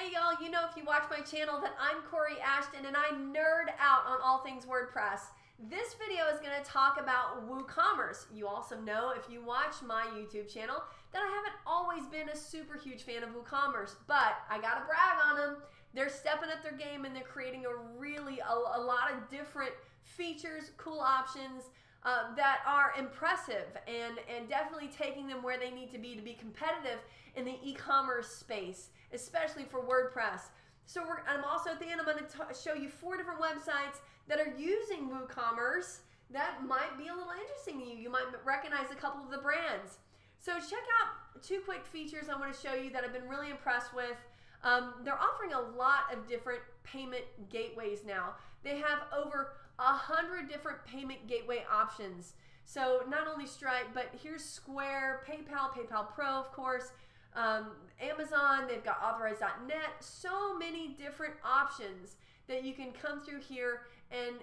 Hey y'all, you know if you watch my channel that I'm Kori Ashton and I nerd out on all things WordPress. This video is going to talk about WooCommerce. You also know if you watch my YouTube channel that I haven't always been a super huge fan of WooCommerce, but I got to brag on them. They're stepping up their game and they're creating a lot of different features, cool options that are impressive and definitely taking them where they need to be competitive in the e-commerce space, especially for WordPress. So I'm also at the end, I'm going to show you 4 different websites that are using WooCommerce that might be a little interesting to you. You might recognize a couple of the brands. So check out 2 quick features I want to show you that I've been really impressed with. They're offering a lot of different payment gateways now. They have over 100 different payment gateway options. So not only Stripe, but here's Square, PayPal, PayPal Pro, of course, Amazon, they've got Authorize.net, so many different options that you can come through here and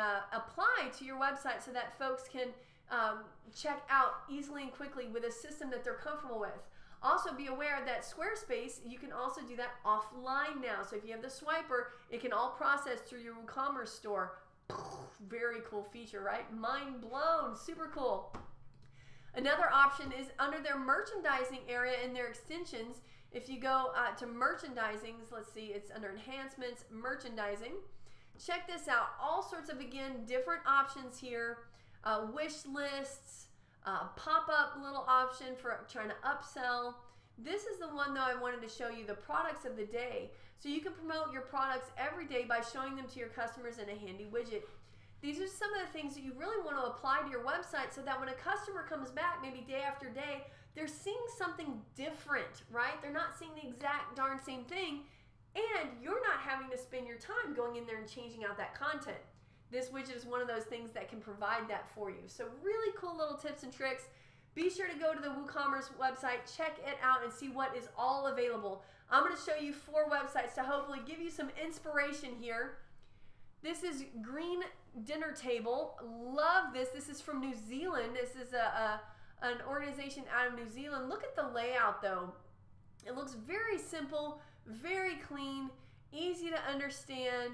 apply to your website so that folks can check out easily and quickly with a system that they're comfortable with. Also be aware that Squarespace, you can also do that offline now. So if you have the swiper, it can all process through your WooCommerce store. Very cool feature, right? Mind blown, super cool. Another option is under their merchandising area in their extensions. If you go to merchandising, let's see, it's under enhancements, merchandising. Check this out, all sorts of, again, different options here. Wish lists, pop-up little option for trying to upsell. This is the one though I wanted to show you, the products of the day. So you can promote your products every day by showing them to your customers in a handy widget. These are some of the things that you really want to apply to your website so that when a customer comes back, maybe day after day, they're seeing something different, right? They're not seeing the exact darn same thing, and you're not having to spend your time going in there and changing out that content. This widget is one of those things that can provide that for you. So really cool little tips and tricks. Be sure to go to the WooCommerce website, check it out, and see what is all available. I'm going to show you 4 websites to hopefully give you some inspiration here. This is Green Dinner Table. Love this. This is from New Zealand. This is an organization out of New Zealand. Look at the layout though. It looks very simple, very clean, easy to understand.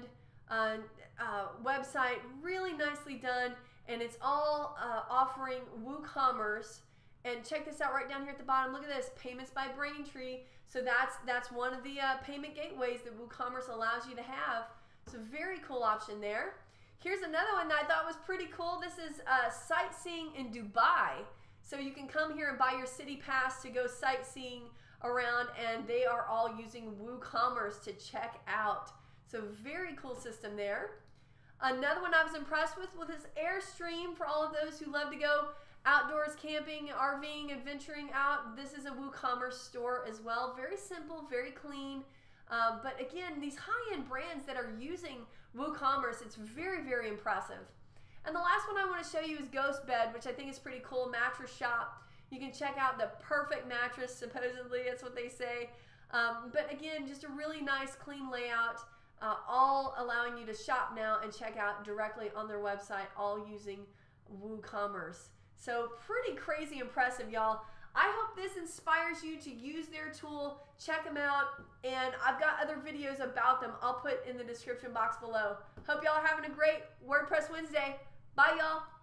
Website, really nicely done, and it's all offering WooCommerce. And check this out right down here at the bottom. Look at this, payments by Braintree. So that's one of the payment gateways that WooCommerce allows you to have. So very cool option there. Here's another one that I thought was pretty cool. This is sightseeing in Dubai. So you can come here and buy your city pass to go sightseeing around, and they are all using WooCommerce to check out. So very cool system there. Another one I was impressed with is Airstream for all of those who love to go outdoors, camping, RVing, adventuring out. This is a WooCommerce store as well. Very simple, very clean. But again, these high-end brands that are using WooCommerce, it's very, very impressive. And the last one I want to show you is Ghost Bed, which I think is pretty cool. Mattress shop. You can check out the perfect mattress, supposedly, that's what they say. But again, just a really nice, clean layout. All allowing you to shop now and check out directly on their website, all using WooCommerce. So pretty crazy impressive, y'all. I hope this inspires you to use their tool. Check them out, and I've got other videos about them I'll put in the description box below. Hope y'all are having a great WordPress Wednesday. Bye, y'all.